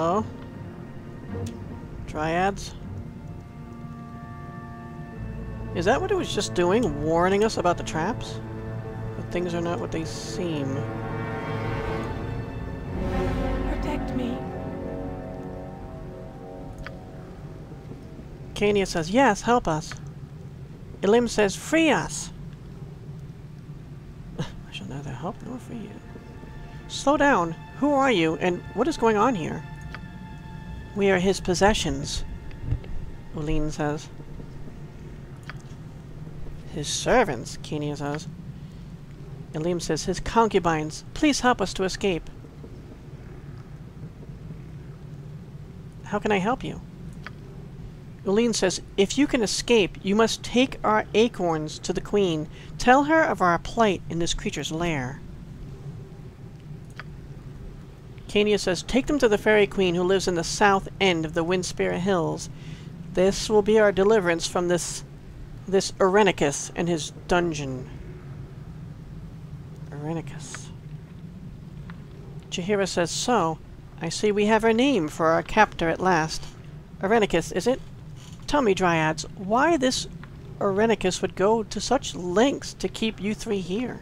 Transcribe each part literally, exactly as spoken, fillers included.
Hello? Dryads? Is that what it was just doing? Warning us about the traps? But things are not what they seem. Protect me. Kania says, yes, help us. Elim says, free us. I shall neither help nor free you. Slow down. Who are you, and what is going on here? We are his possessions, Uline says. His servants, Kania says. Elim says, his concubines. Please help us to escape. How can I help you? Uline says, if you can escape, you must take our acorns to the queen. Tell her of our plight in this creature's lair. Kania says, take them to the fairy queen who lives in the south end of the Windspear Hills. This will be our deliverance from this this Irenicus and his dungeon. Irenicus. Jaheira says, so, I see we have our name for our captor at last. Irenicus, is it? Tell me, Dryads, why this Irenicus would go to such lengths to keep you three here?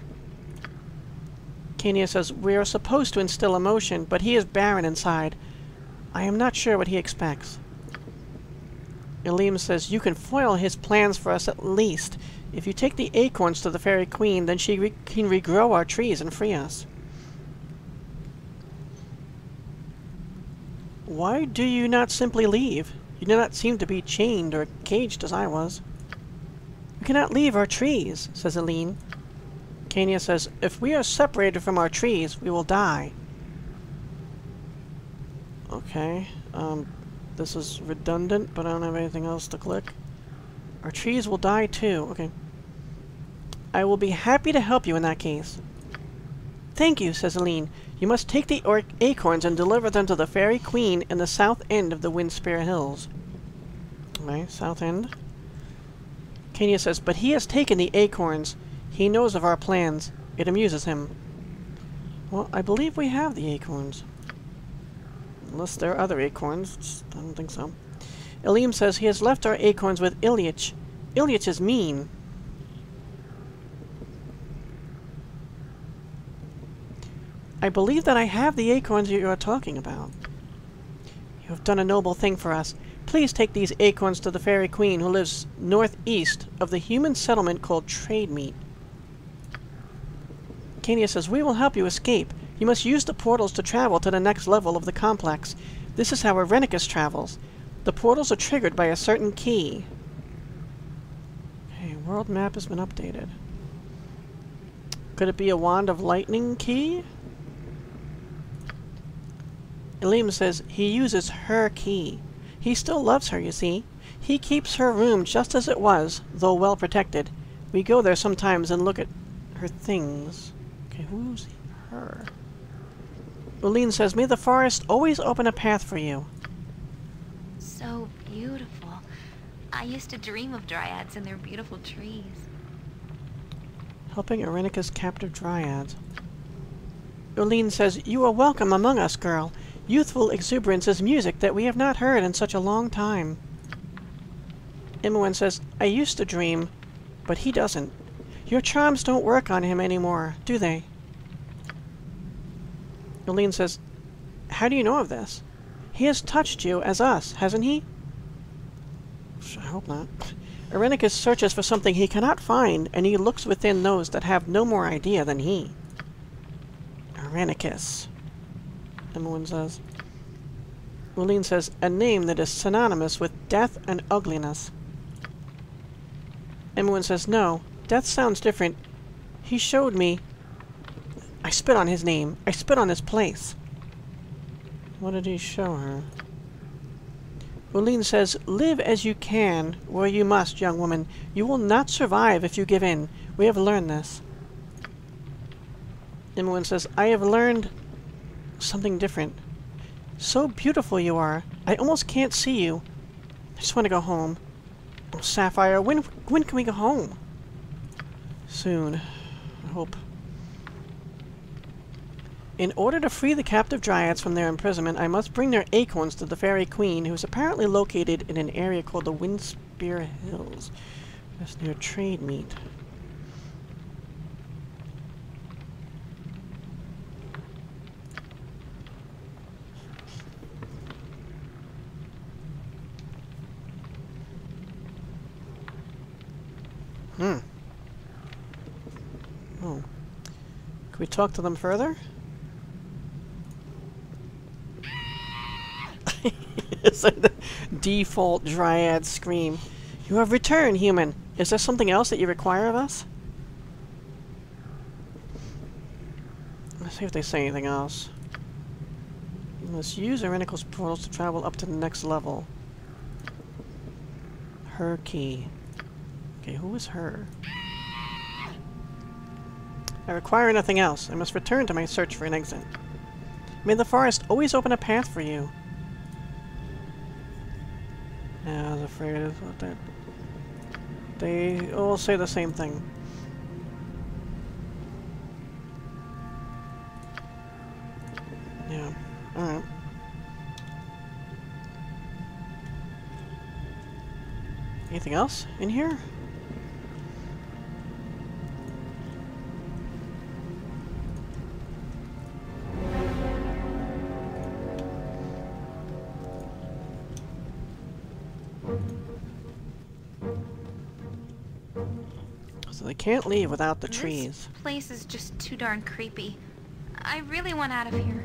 Kania says, we are supposed to instill emotion, but he is barren inside. I am not sure what he expects. Elim says, you can foil his plans for us at least. If you take the acorns to the fairy queen, then she re can regrow our trees and free us. Why do you not simply leave? You do not seem to be chained or caged as I was. We cannot leave our trees, says Eline. Kania says, if we are separated from our trees, we will die. Okay, um, this is redundant, but I don't have anything else to click. Our trees will die too, okay. I will be happy to help you in that case. Thank you, says Eline. You must take the or acorns and deliver them to the fairy queen in the south end of the Windspear Hills. Okay, south end. Kania says, but he has taken the acorns. He knows of our plans. It amuses him. Well, I believe we have the acorns. Unless there are other acorns. I don't think so. Elim says he has left our acorns with Ilyich. Ilyich is mean. I believe that I have the acorns you are talking about. You have done a noble thing for us. Please take these acorns to the fairy queen who lives northeast of the human settlement called Trademeet. Kania says, we will help you escape. You must use the portals to travel to the next level of the complex. This is how Irenicus travels. The portals are triggered by a certain key. Okay, world map has been updated. Could it be a wand of lightning key? Elim says he uses her key. He still loves her, you see. He keeps her room just as it was, though well protected. We go there sometimes and look at her things. Okay, who's her? Uline says, may the forest always open a path for you. So beautiful. I used to dream of Dryads and their beautiful trees. Helping Irenicus capture Dryads. Uline says, you are welcome among us, girl. Youthful exuberance is music that we have not heard in such a long time. Imoen says, I used to dream, but he doesn't. Your charms don't work on him anymore, do they? Uline says, how do you know of this? He has touched you as us, hasn't he? I hope not. Irenicus searches for something he cannot find, and he looks within those that have no more idea than he. Irenicus. Imoen says. Uline says, a name that is synonymous with death and ugliness. Imoen says, no, death sounds different. He showed me. I spit on his name. I spit on his place. What did he show her? Uline says, live as you can, where you must, young woman. You will not survive if you give in. We have learned this. Imoen says, I have learned something different. So beautiful you are. I almost can't see you. I just want to go home. Oh, Sapphire, when when can we go home? Soon. I hope. In order to free the captive Dryads from their imprisonment, I must bring their acorns to the Fairy Queen, who is apparently located in an area called the Windspear Hills. That's near trade meet. Hmm. Oh. Can we talk to them further? It's like the default Dryad scream. You have returned, human. Is there something else that you require of us? Let's see if they say anything else. You must use Irenicus portals to travel up to the next level. Her key. Okay, who is her? I require nothing else. I must return to my search for an exit. May the forest always open a path for you. Yeah, I was afraid of what that. They all say the same thing. Yeah. Alright. Anything else in here? So they can't leave without the trees. This place is just too darn creepy. I really want out of here.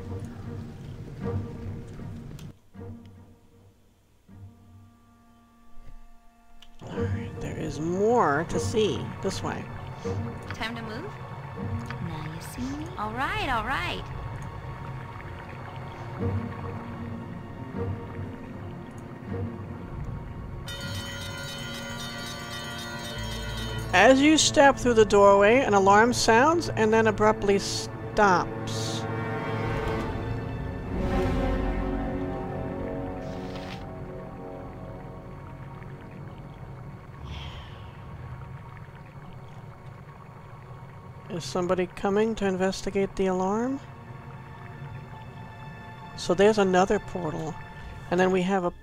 Alright, there is more to see. This way. Time to move? Now you see me? Alright, alright. As you step through the doorway, an alarm sounds and then abruptly stops. Is somebody coming to investigate the alarm? So there's another portal. And then we have a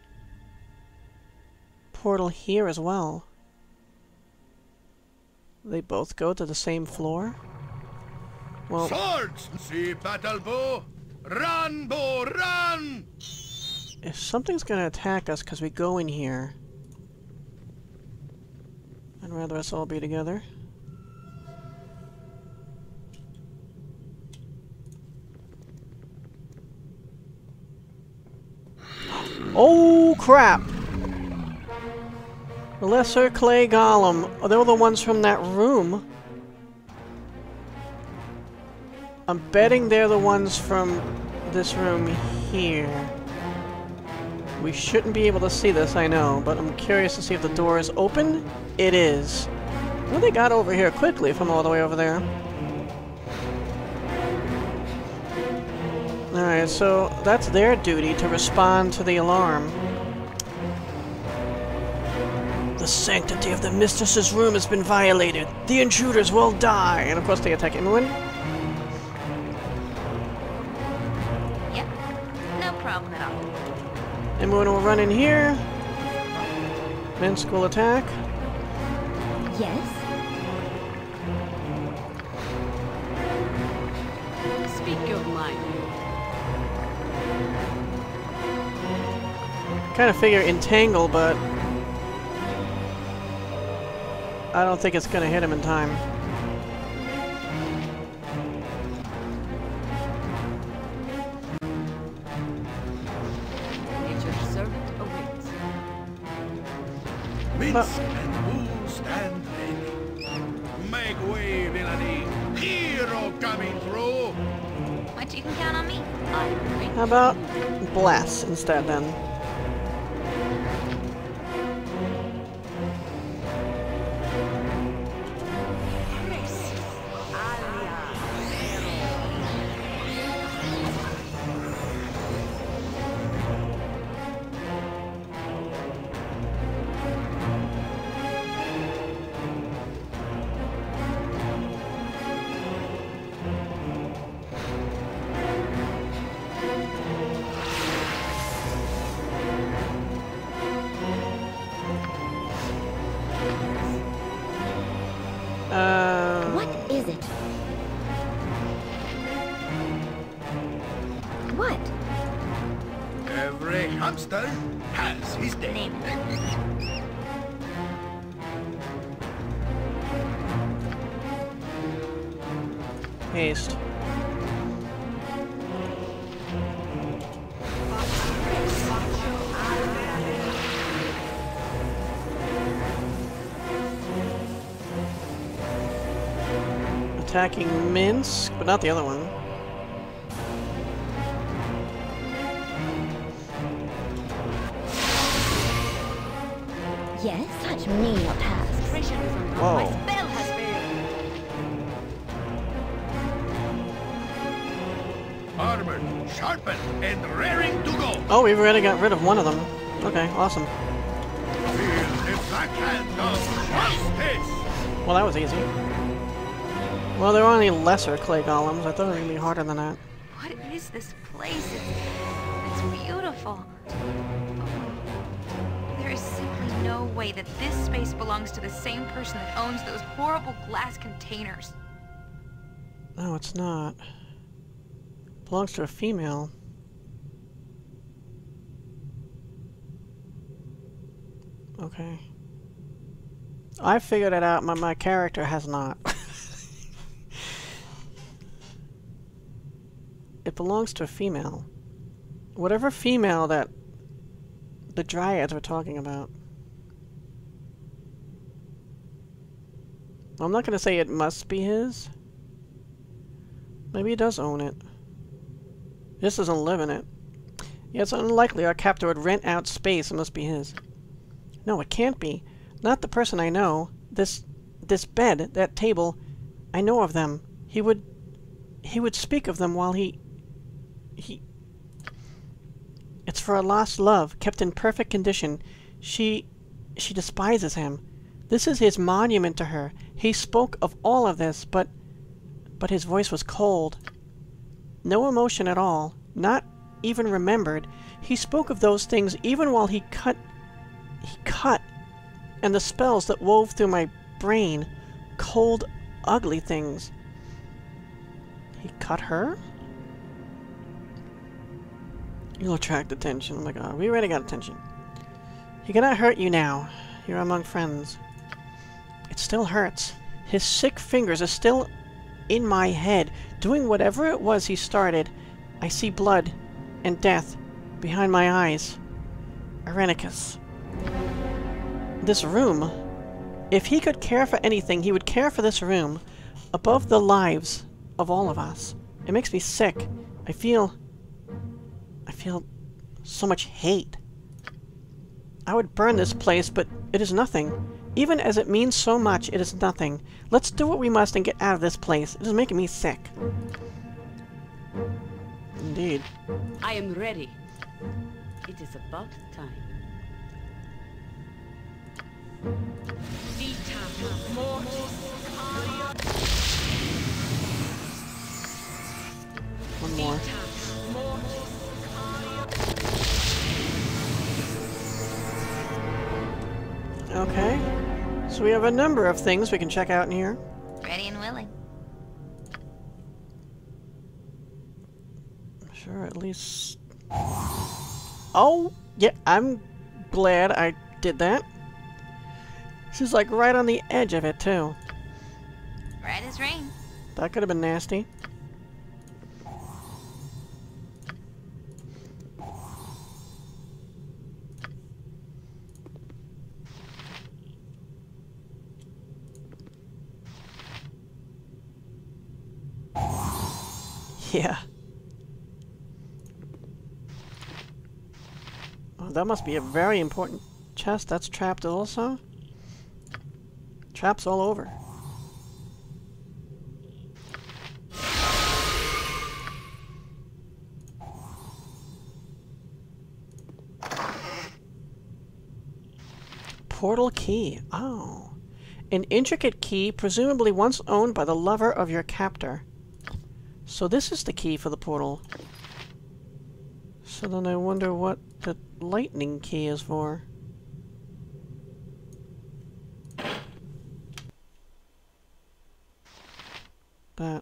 portal here as well. They both go to the same floor? Well... Swords! See battle bow! Run, bow, run! If something's gonna attack us because we go in here, I'd rather us all be together. Oh crap! The lesser clay golem. Oh, they were the ones from that room. I'm betting they're the ones from this room here. We shouldn't be able to see this, I know, but I'm curious to see if the door is open. It is. Well, they got over here quickly from all the way over there. Alright, so that's their duty to respond to the alarm. The sanctity of the mistress's room has been violated. The intruders will die. And of course they attack Imoen. Yep, no problem at all. Imoen will run in here. Minsk will attack. Yes? Speak your mind. Kind of figure entangle, but I don't think it's gonna hit him in time. Nature's servant awaits. Minsk and who stand ready? Make way, villainy! Hero coming through! But you can count on me. I bring How about bless instead then? monster has his day. Name. Haste. Attacking Minsk, but not the other one. Yes, such menial tasks. Pressure is on. Whoa. My spell has failed. Armored, sharpened, and raring to go. Oh, we've already got rid of one of them. Okay, awesome. Feel the black hand of justice. Well, that was easy. Well, there are only lesser clay golems. I thought it was going to be harder than that. What is this place? It's, it's beautiful. There is simply no way that this space belongs to the same person that owns those horrible glass containers. No, it's not. Belongs to a female. Okay. I figured it out, my, my character has not. It belongs to a female. Whatever female that the Dryads were talking about. I'm not going to say it must be his. Maybe he does own it. This doesn't live in it. Yeah, it's unlikely our captor would rent out space. It must be his. No, it can't be. Not the person I know. This this bed, that table, I know of them. He would he would speak of them while he he It's for a lost love, kept in perfect condition. She she despises him. This is his monument to her. He spoke of all of this, but but his voice was cold. No emotion at all, not even remembered. He spoke of those things even while he cut he cut and the spells that wove through my brain. Cold, ugly things. He cut her? You'll attract attention. Oh my god, we already got attention. He cannot hurt you now. You're among friends. It still hurts. His sick fingers are still in my head, doing whatever it was he started. I see blood and death behind my eyes. Irenicus. This room. If he could care for anything, he would care for this room. Above the lives of all of us. It makes me sick. I feel... I feel so much hate. I would burn this place, but it is nothing. Even as it means so much, it is nothing. Let's do what we must and get out of this place. It is making me sick. Indeed. I am ready. It is about time. One more. Okay. So we have a number of things we can check out in here. Ready and willing. Sure, at least... Oh! Yeah, I'm glad I did that. She's like right on the edge of it, too. Right as rain. That could have been nasty. Yeah. Oh, that must be a very important chest. That's trapped also? Traps all over. Portal key. Oh. An intricate key, presumably once owned by the lover of your captor. So this is the key for the portal. So then I wonder what the lightning key is for. That.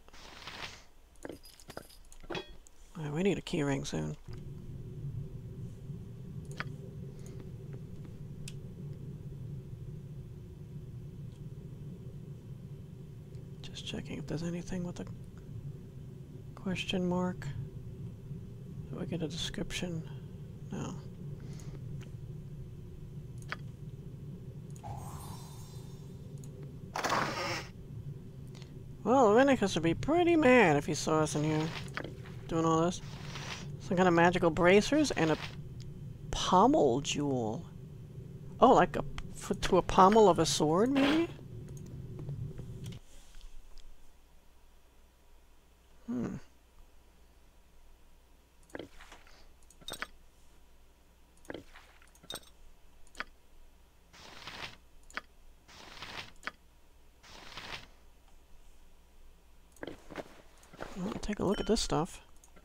Alright, we need a key ring soon. if there's anything with a question mark. Do I get a description? No. Well, Irenicus would be pretty mad if he saw us in here doing all this. Some kind of magical bracers and a pommel jewel. Oh, like a f to a pommel of a sword, maybe? Hmm. Well, take a look at this stuff.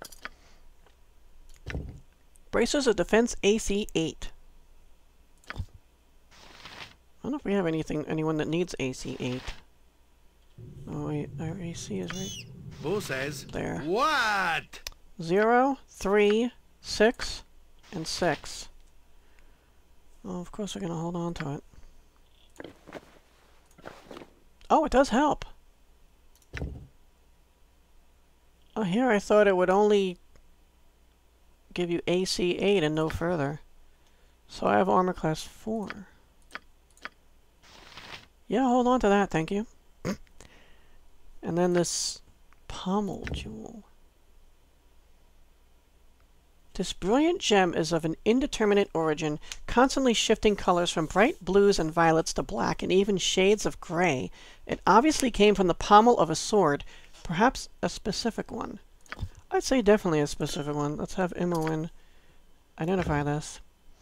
Bracers of defense A C eight. I don't know if we have anything, anyone that needs A C eight. Oh wait, our A C is right Who says? there. What? Zero, three, six, and six. Oh, of course we're gonna hold on to it. Oh, it does help. Oh, here I thought it would only give you A C eight and no further. So I have armor class four. Yeah, hold on to that, thank you. And then this pommel jewel. This brilliant gem is of an indeterminate origin, constantly shifting colors from bright blues and violets to black and even shades of gray. It obviously came from the pommel of a sword, perhaps a specific one. I'd say definitely a specific one. Let's have Imoen identify this.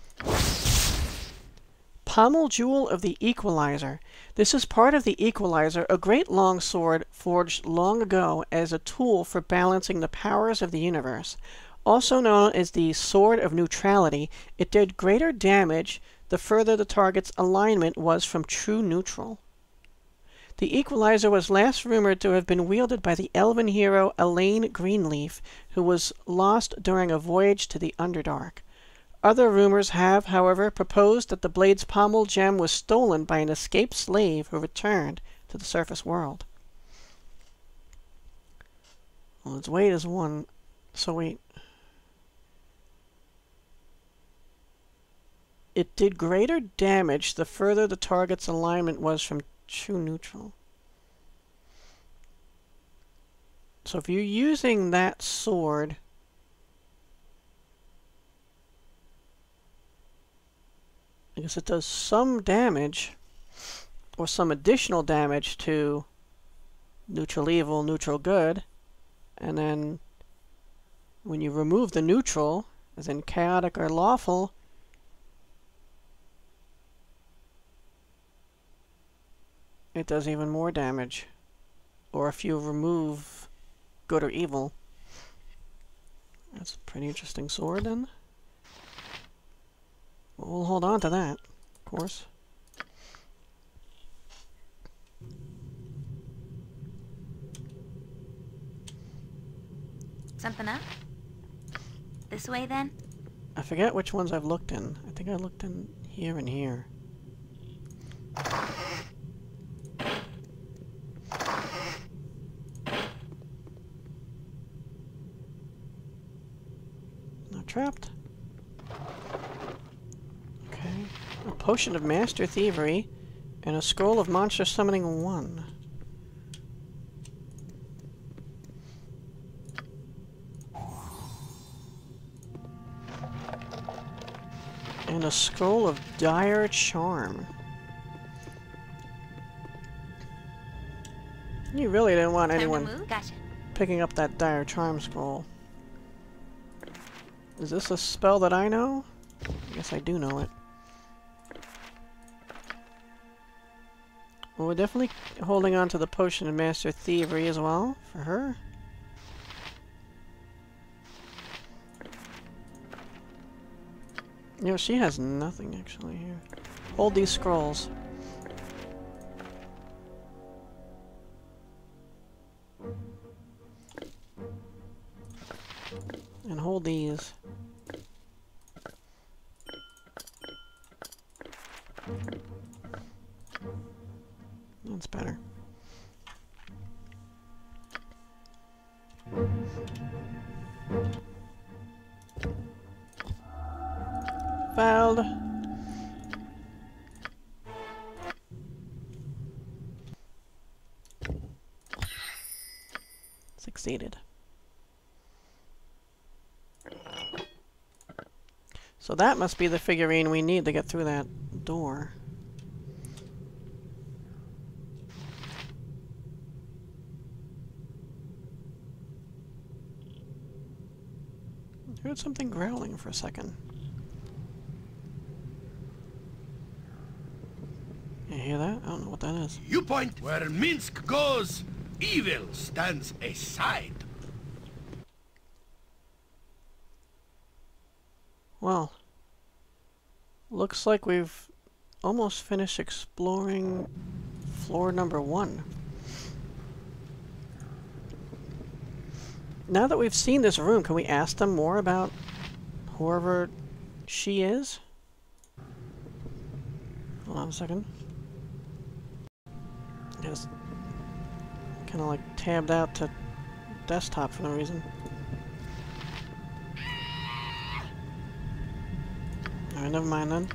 Pommel Jewel of the Equalizer. This is part of the Equalizer, a great long sword forged long ago as a tool for balancing the powers of the universe. Also known as the Sword of Neutrality, it did greater damage the further the target's alignment was from true neutral. The Equalizer was last rumored to have been wielded by the elven hero Elaine Greenleaf, who was lost during a voyage to the Underdark. Other rumors have, however, proposed that the blade's pommel gem was stolen by an escaped slave who returned to the surface world. Well, its weight is one, so wait. It did greater damage the further the target's alignment was from true neutral. So if you're using that sword, I guess it does some damage, or some additional damage to neutral evil, neutral good, and then when you remove the neutral, as in chaotic or lawful, it does even more damage. Or if you remove good or evil. That's a pretty interesting sword, then. Well, we'll hold on to that, of course. Something up? This way, then? I forget which ones I've looked in. I think I looked in here and here. Not trapped. Okay. A potion of master thievery and a scroll of monster summoning one. And a scroll of dire charm. You really didn't want Time to anyone move? Gotcha. picking up that dire charm scroll. Is this a spell that I know? I guess I do know it. Well, we're definitely holding on to the potion of master thievery as well for her. You know, she has nothing actually here. Hold these scrolls. And hold these. That's better. Failed. Succeeded. So that must be the figurine we need to get through that door. I heard something growling for a second. You hear that? I don't know what that is. You point where Minsk goes, evil stands aside. Well, looks like we've almost finished exploring floor number one. Now that we've seen this room, can we ask them more about whoever she is? Hold on a second. Just kind of like tabbed out to desktop for no reason. Alright, never mind then.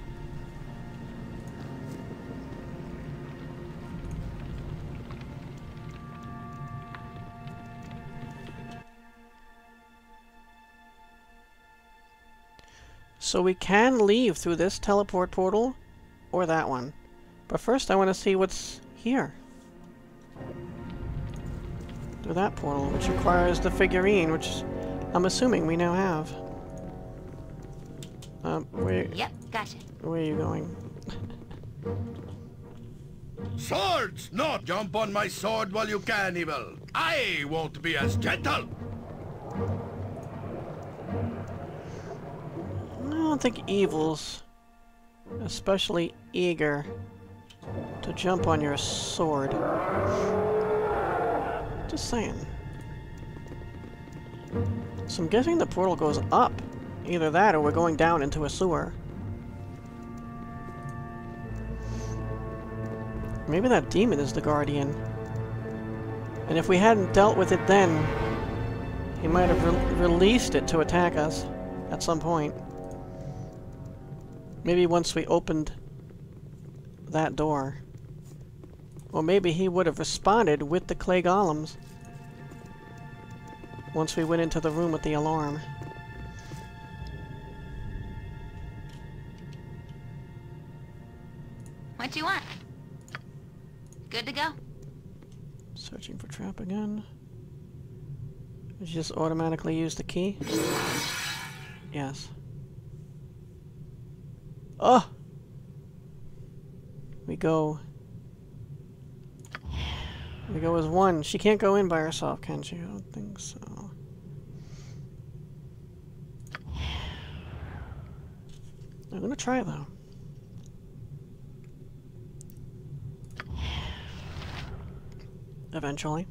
So we can leave through this teleport portal or that one. But first I want to see what's here. Through that portal, which requires the figurine, which I'm assuming we now have. Um, where, Yep, gotcha. where are you going? Swords! Not jump on my sword while you can, evil. I won't be as gentle. I don't think evil's especially eager to jump on your sword. Just saying. So I'm guessing the portal goes up. Either that or we're going down into a sewer. Maybe that demon is the guardian. And if we hadn't dealt with it then, he might have re released it to attack us at some point. Maybe once we opened that door. Or maybe he would have responded with the clay golems once we went into the room with the alarm. What you want? Good to go? Searching for trap again. Did you just automatically use the key? Yes. Oh! We go... We go as one. She can't go in by herself, can she? I don't think so. I'm gonna try, though. Eventually.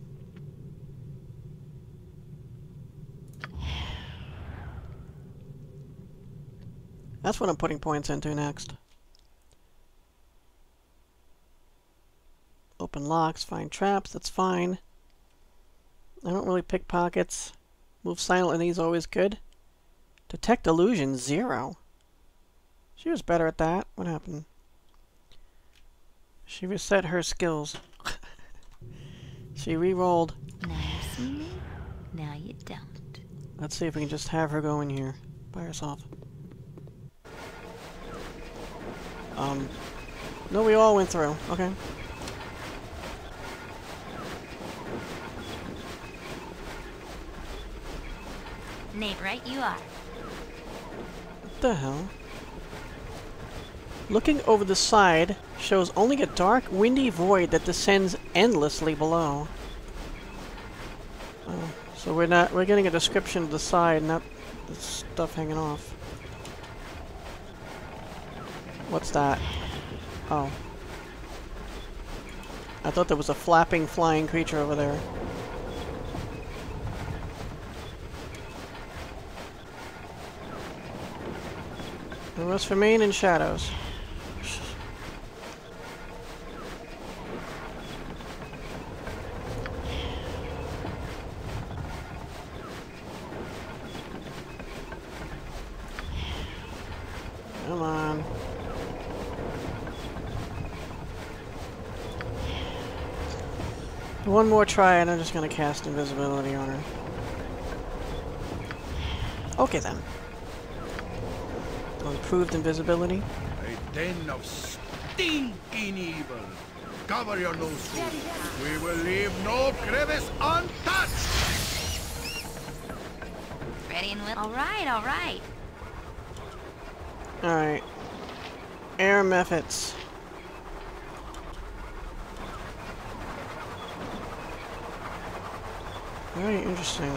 That's what I'm putting points into next. Open locks, find traps, that's fine. I don't really pick pockets. Move silently is always good. Detect illusion, zero. She was better at that. What happened? She reset her skills. She re-rolled. Now you see me, now you don't. Let's see if we can just have her go in here by herself. Um, no, we all went through. Okay. Nate, right you are. What the hell? Looking over the side shows only a dark, windy void that descends endlessly below. Oh, so we're not, we're getting a description of the side, not the stuff hanging off. What's that? Oh. I thought there was a flapping, flying creature over there. We must remain in shadows. One more try and I'm just gonna cast invisibility on her. Okay then. Improved invisibility. A den of stinking evil. Cover your nose. We will leave no crevice untouched. Ready and will. All right, all right. All right. Air methods. Very interesting.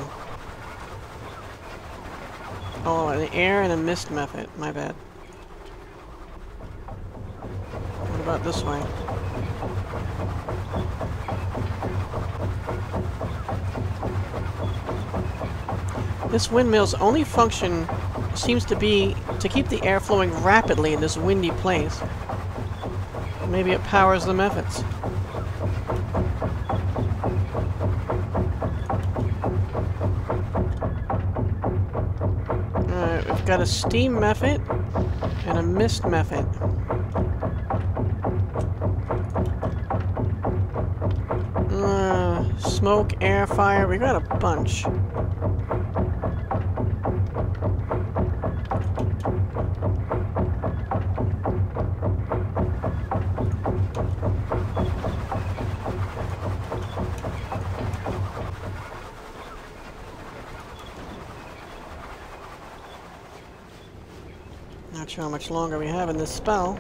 Oh, an air and a mist method. My bad. What about this way? This windmill's only function seems to be to keep the air flowing rapidly in this windy place. Maybe it powers the methods. Alright, we've got a steam method and a mist method. Uh, smoke, air, fire, we got a bunch. Not sure how much longer we have in this spell.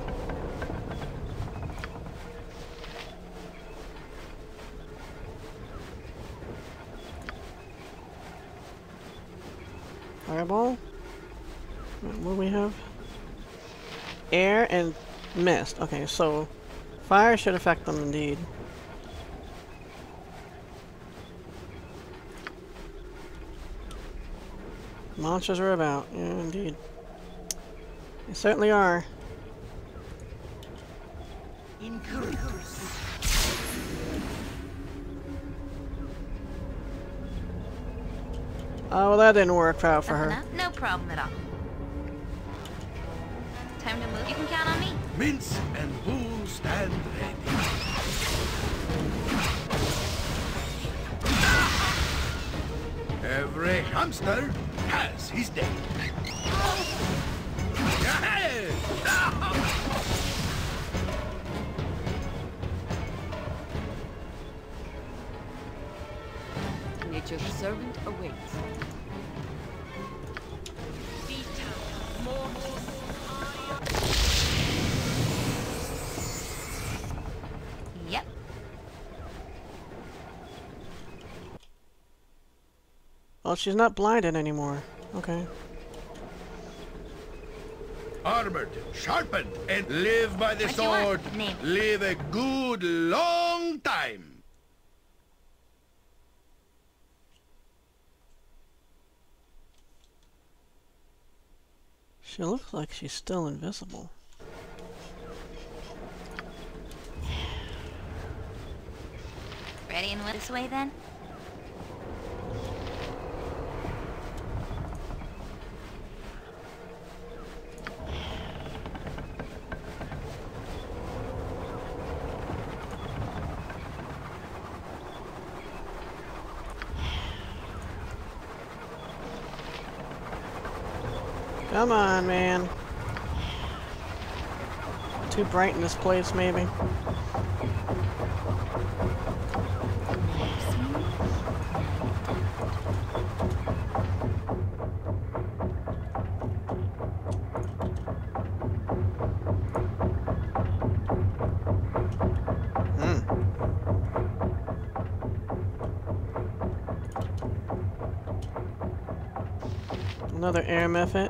Fireball? What do we have? Air and mist. Okay, so fire should affect them indeed. Monsters are about. Yeah, indeed. They certainly are. Oh, well, that didn't work out for her. Enough? No problem at all. Time to move. You can count on me. Mince and who stand ready. Every hamster has his day. Nature's servant awaits. Yep. Well, she's not blinded anymore. Okay. Armored, sharpened, and live by the What do you want? sword. Name. Live a good long time. She looks like she's still invisible. Ready and will. This way then? Come on, man. Too bright in this place, maybe. Hmm. Another air method.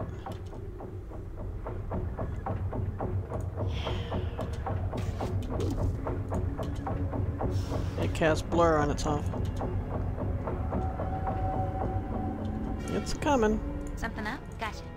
It casts blur on its off. It's coming. Something up? Gotcha.